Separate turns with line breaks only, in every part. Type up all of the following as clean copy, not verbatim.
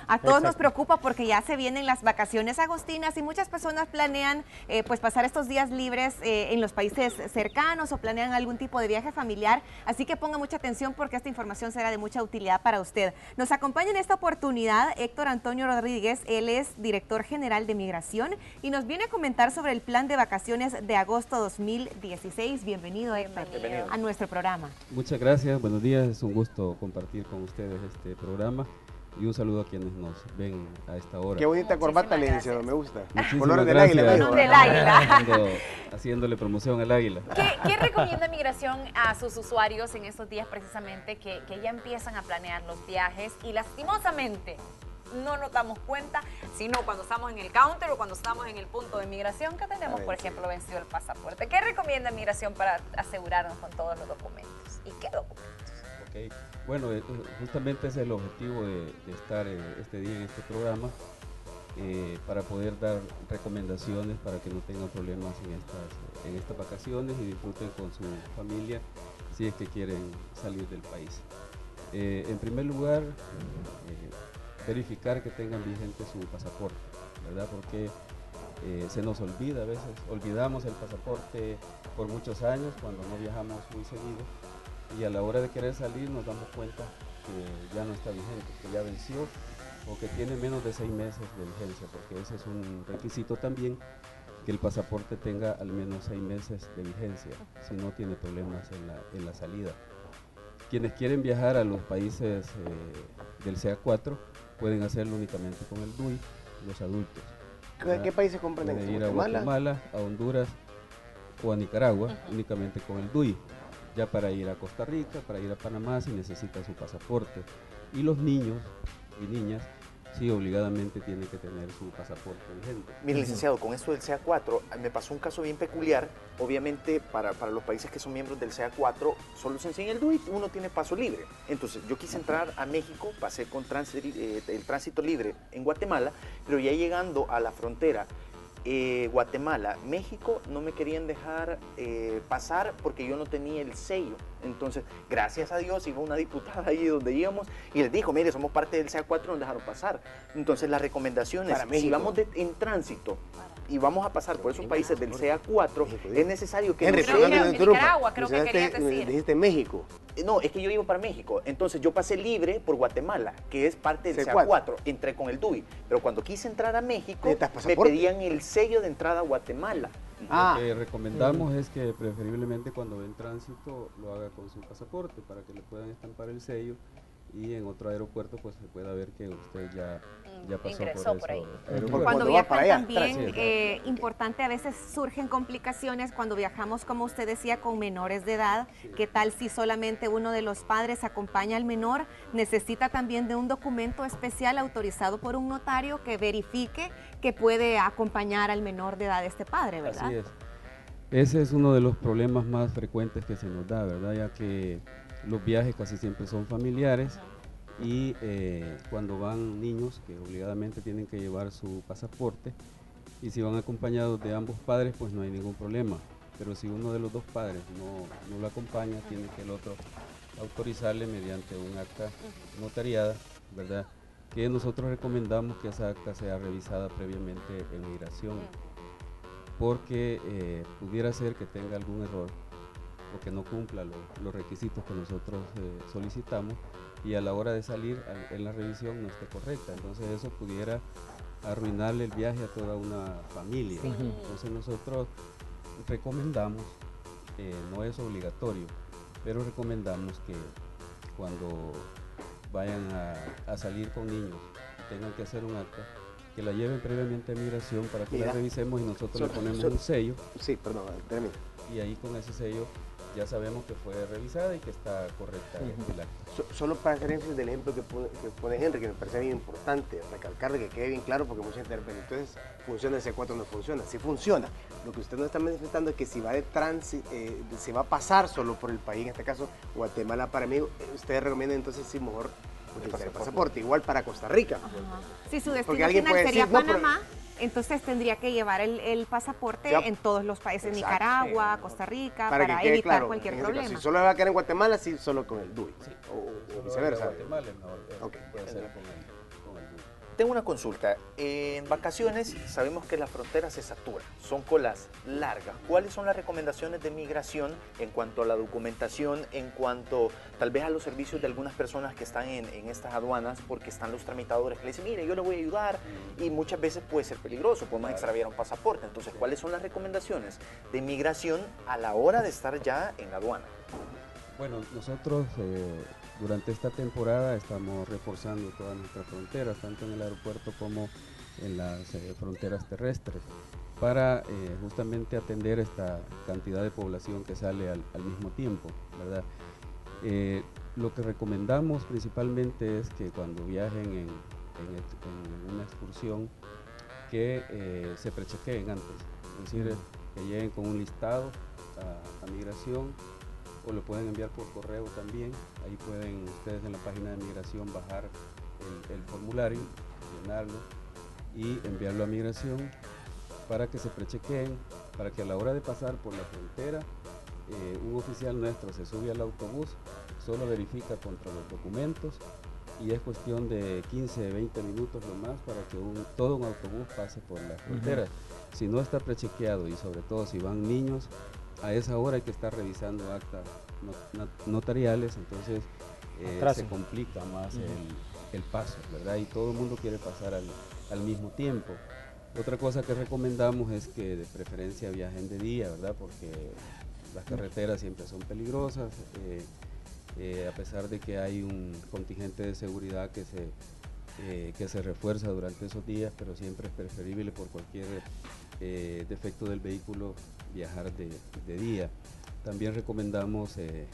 A todos nos preocupa porque ya se vienen las vacaciones agostinas y muchas personas planean pues pasar estos días libres en los países cercanos o planean algún tipo de viaje familiar, así que ponga mucha atención porque esta información será de mucha utilidad para usted. Nos acompaña en esta oportunidad Héctor Antonio Rodríguez, él es director general de Migración y nos viene a comentar sobre el plan de vacaciones de agosto 2016. Bienvenido, Héctor, a nuestro programa.
Muchas gracias, buenos días, es un gusto compartir con ustedes este programa y un saludo a quienes nos ven a esta hora.
Qué bonita corbata, licenciado, me gusta.
Colores
del águila.
Color del águila.
Haciéndole promoción al águila.
¿Qué recomienda Migración a sus usuarios en estos días precisamente que ya empiezan a planear los viajes y lastimosamente no nos damos cuenta, sino cuando estamos en el counter o cuando estamos en el punto de migración que tenemos, por ejemplo, vencido el pasaporte? ¿Qué recomienda Migración para asegurarnos con todos los documentos? ¿Y qué documentos?
Okay. Bueno, justamente ese es el objetivo de estar este día en este programa, para poder dar recomendaciones para que no tengan problemas en estas vacaciones y disfruten con su familia si es que quieren salir del país. En primer lugar, verificar que tengan vigente su pasaporte, ¿verdad? Porque se nos olvida a veces, olvidamos el pasaporte por muchos años cuando no viajamos muy seguido y a la hora de querer salir nos damos cuenta que ya no está vigente, que ya venció o que tiene menos de 6 meses de vigencia, porque ese es un requisito también, que el pasaporte tenga al menos 6 meses de vigencia, si no tiene problemas en la salida. Quienes quieren viajar a los países del CA4 pueden hacerlo únicamente con el DUI, los adultos.
¿Qué países comprenden?
Pueden ir a Guatemala, a Honduras o a Nicaragua, únicamente con el DUI. Ya para ir a Costa Rica, para ir a Panamá, si necesitan su pasaporte. Y los niños y niñas, sí, obligadamente tienen que tener su pasaporte vigente.
Mire, licenciado, con esto del CA4, me pasó un caso bien peculiar. Obviamente, para los países que son miembros del CA4, solo se enseña el DUI, uno tiene paso libre. Entonces, yo quise entrar a México, pasé con el tránsito libre en Guatemala, pero ya llegando a la frontera, Guatemala, México, no me querían dejar pasar porque yo no tenía el sello. Entonces, gracias a Dios, iba una diputada allí donde íbamos y les dijo, mire, somos parte del CA4, nos dejaron pasar. Entonces, la recomendación es, si vamos en tránsito y vamos a pasar por esos países del CA4, es necesario que...
Nicaragua, creo que querías decir.
Dijiste México.
No, es que yo iba para México, entonces yo pasé libre por Guatemala, que es parte del CA4, entré con el DUI, pero cuando quise entrar a México, me pedían el sello de entrada a Guatemala.
Lo que recomendamos es que preferiblemente cuando ve en tránsito lo haga con su pasaporte para que le puedan estampar el sello y en otro aeropuerto pues se pueda ver que usted ya pasó por
ahí.
Cuando viajan también, importante, a veces surgen complicaciones cuando viajamos, como usted decía, con menores de edad. ¿Qué tal si solamente uno de los padres acompaña al menor? Necesita también de un documento especial autorizado por un notario que verifique que puede acompañar al menor de edad de este padre, ¿verdad?
Así es. Ese es uno de los problemas más frecuentes que se nos da, ¿verdad? Ya que los viajes casi siempre son familiares y cuando van niños que obligadamente tienen que llevar su pasaporte y si van acompañados de ambos padres pues no hay ningún problema, pero si uno de los dos padres no lo acompaña, tiene que el otro autorizarle mediante un acta notariada, ¿verdad? Que nosotros recomendamos que esa acta sea revisada previamente en migración, porque pudiera ser que tenga algún error o que no cumpla los requisitos que nosotros solicitamos y a la hora de salir en la revisión no esté correcta. Entonces eso pudiera arruinarle el viaje a toda una familia. Entonces nosotros recomendamos, no es obligatorio, pero recomendamos que cuando vayan a salir con niños y tengan que hacer un acta, que la lleven previamente a migración para que la revisemos y nosotros le ponemos un sello.
Sí, perdón, termina.
Y ahí con ese sello ya sabemos que fue revisada y que está correcta el acta.
Solo para hacer énfasis del ejemplo que pone Henry, que me parece bien importante recalcarle, que quede bien claro, porque mucha gente dice, entonces funciona el C4 no funciona. Sí funciona. Lo que usted no está manifestando es que si va de tránsito, se va a pasar solo por el país, en este caso Guatemala para mí, ustedes recomiendan entonces sí mejor utilizar el pasaporte, igual para Costa Rica.
Si su destino final sería Panamá, entonces tendría que llevar el pasaporte en todos los países, Nicaragua, Costa Rica, para evitar cualquier problema.
Si solo va a quedar en Guatemala, sí, solo con el DUI, o viceversa.
Guatemala es mejor, puede ser con el DUI.
Tengo una consulta. En vacaciones sabemos que las fronteras se saturan, son colas largas. ¿Cuáles son las recomendaciones de migración en cuanto a la documentación, en cuanto tal vez a los servicios de algunas personas que están en estas aduanas, porque están los tramitadores que le dicen, mire, yo le voy a ayudar, y muchas veces puede ser peligroso, podemos extraviar un pasaporte. Entonces, ¿cuáles son las recomendaciones de migración a la hora de estar ya en la aduana?
Bueno, nosotros durante esta temporada estamos reforzando todas nuestras fronteras, tanto en el aeropuerto como en las fronteras terrestres, para justamente atender esta cantidad de población que sale al mismo tiempo, ¿verdad? Lo que recomendamos principalmente es que cuando viajen en una excursión, que se prechequeen antes, es decir, que lleguen con un listado a migración, o lo pueden enviar por correo también. Ahí pueden ustedes en la página de migración bajar el formulario, llenarlo y enviarlo a migración para que se prechequeen, para que a la hora de pasar por la frontera un oficial nuestro se sube al autobús, solo verifica contra los documentos y es cuestión de 15, 20 minutos lo más para que todo un autobús pase por la frontera. Si no está prechequeado y sobre todo si van niños, a esa hora hay que estar revisando actas notariales, entonces se complica más el paso, ¿verdad? Y todo el mundo quiere pasar al mismo tiempo. Otra cosa que recomendamos es que de preferencia viajen de día, ¿verdad? Porque las carreteras siempre son peligrosas, a pesar de que hay un contingente de seguridad que se refuerza durante esos días, pero siempre es preferible por cualquier defecto del vehículo viajar de día. También recomendamos en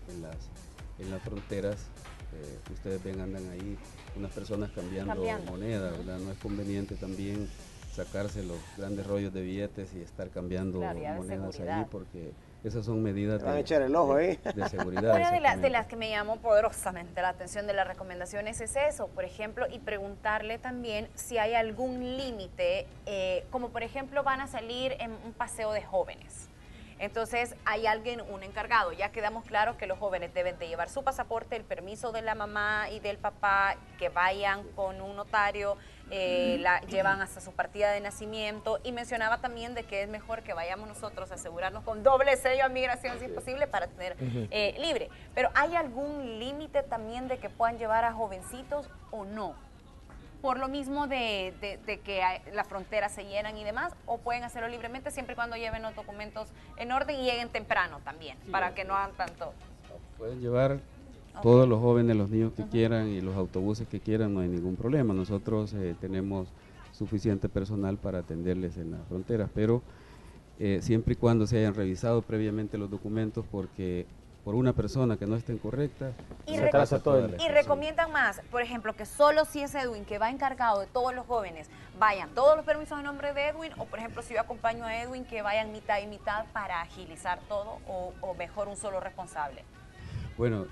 las fronteras, ustedes ven, andan ahí unas personas cambiando moneda, ¿verdad? No es conveniente también sacarse los grandes rollos de billetes y estar cambiando monedas ahí, porque esas son medidas
van a echar el ojo,
de seguridad.
Una de las que me llamó poderosamente la atención de las recomendaciones es eso, por ejemplo, y preguntarle también si hay algún límite, como por ejemplo van a salir en un paseo de jóvenes. Entonces hay un encargado, ya quedamos claros que los jóvenes deben de llevar su pasaporte, el permiso de la mamá y del papá, que vayan con un notario, llevan hasta su partida de nacimiento, y mencionaba también de que es mejor que vayamos nosotros a asegurarnos con doble sello a migración si es posible para tener libre. Pero ¿hay algún límite también de que puedan llevar a jovencitos o no? Por lo mismo de que las fronteras se llenan y demás, o pueden hacerlo libremente siempre y cuando lleven los documentos en orden y lleguen temprano también, para que no hagan tanto.
Pueden llevar todos los jóvenes, los niños que quieran y los autobuses que quieran, no hay ningún problema. Nosotros tenemos suficiente personal para atenderles en las fronteras, pero siempre y cuando se hayan revisado previamente los documentos, porque por una persona que no esté incorrecta,
y recomiendan más, por ejemplo, que solo si es Edwin que va encargado de todos los jóvenes, vayan todos los permisos en nombre de Edwin, o por ejemplo si yo acompaño a Edwin, que vayan mitad y mitad para agilizar todo, o mejor un solo responsable.
Bueno,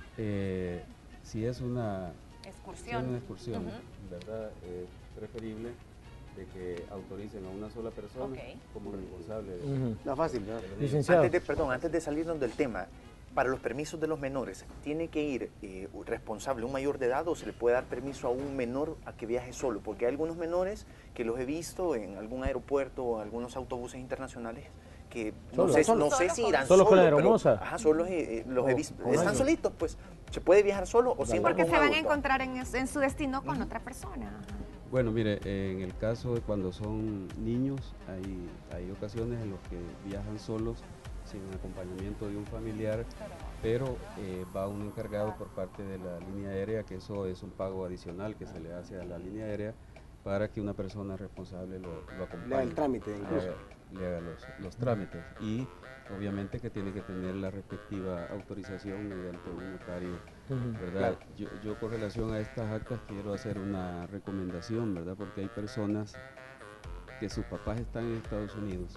si es una
excursión,
¿verdad? Es preferible de que autoricen a una sola persona como responsable.
No fácil, ¿no?
Licenciado. Antes de salirnos del tema, para los permisos de los menores, ¿tiene que ir un responsable, un mayor de edad, o se le puede dar permiso a un menor a que viaje solo? Porque hay algunos menores que los he visto en algún aeropuerto o algunos autobuses internacionales que no sé si irán
solo con la
pero,
aeromoza.
solo los he visto. Están solitos, pues. ¿Se puede viajar solo o siempre
porque
con
se van a
adulto?
encontrar en su destino con otra persona.
Bueno, mire, en el caso de cuando son niños, hay ocasiones en las que viajan solos sin acompañamiento de un familiar, pero va un encargado por parte de la línea aérea, que eso es un pago adicional que se le hace a la línea aérea para que una persona responsable lo acompañe.
Le haga el trámite incluso.
Le haga los trámites, y obviamente que tiene que tener la respectiva autorización mediante un notario, ¿verdad? Claro. Yo con relación a estas actas quiero hacer una recomendación, ¿verdad? Porque hay personas que sus papás están en Estados Unidos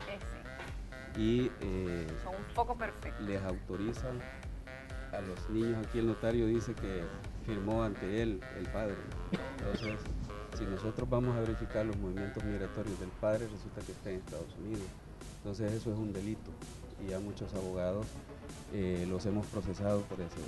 y
son un poco perfectos.
Les autorizan a los niños, aquí el notario dice que firmó ante él el padre. Entonces, si nosotros vamos a verificar los movimientos migratorios del padre, resulta que está en Estados Unidos. Entonces eso es un delito, y ya muchos abogados los hemos procesado por ese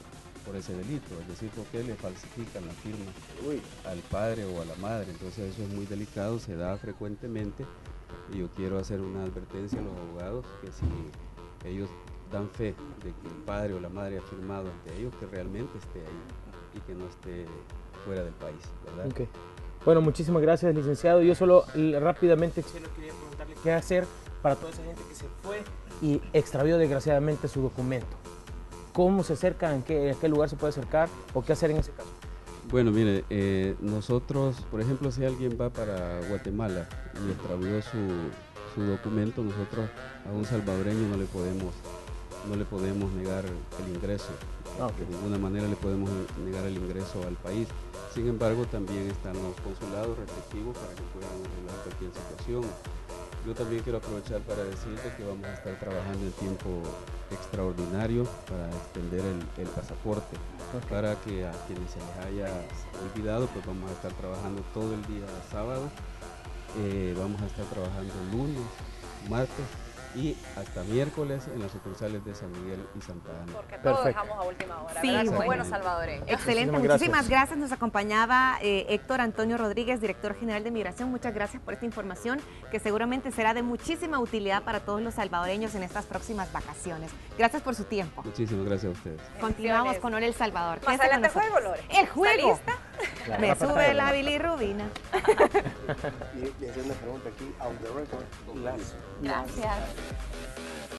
por ese delito, es decir, porque le falsifican la firma al padre o a la madre. Entonces eso es muy delicado, se da frecuentemente, y yo quiero hacer una advertencia a los abogados que si ellos dan fe de que el padre o la madre ha firmado ante ellos, que realmente esté ahí y que no esté fuera del país, ¿verdad?
Okay. Bueno, muchísimas gracias, licenciado. Yo solo rápidamente quería preguntarle qué hacer para toda esa gente que se fue y extravió desgraciadamente su documento. ¿Cómo se acerca? ¿En qué lugar se puede acercar? ¿O qué hacer en ese caso?
Bueno, mire, nosotros, por ejemplo, si alguien va para Guatemala y extravió su documento, nosotros a un salvadoreño no le podemos negar el ingreso. De ninguna manera le podemos negar el ingreso al país. Sin embargo, también están los consulados respectivos para que puedan arreglar cualquier situación. Yo también quiero aprovechar para decirte que vamos a estar trabajando en tiempo extraordinario para extender el pasaporte, para que a quienes se les haya olvidado, pues vamos a estar trabajando todo el día sábado, vamos a estar trabajando lunes, martes y hasta miércoles en las sucursales de San Miguel y Santa Ana.
Porque todo dejamos a última hora,
sí,
¿verdad?
bueno.
Buenos salvadoreños.
Excelente, muchísimas gracias. Nos acompañaba Héctor Antonio Rodríguez, director general de Migración. Muchas gracias por esta información que seguramente será de muchísima utilidad para todos los salvadoreños en estas próximas vacaciones. Gracias por su tiempo.
Muchísimas gracias a ustedes.
Continuamos con Hora El Salvador.
Más adelante el juego, Lore.
El juego.
¿Está lista?
Me sube la bilirrubina.
Y le hice una pregunta aquí, out the record.
Gracias.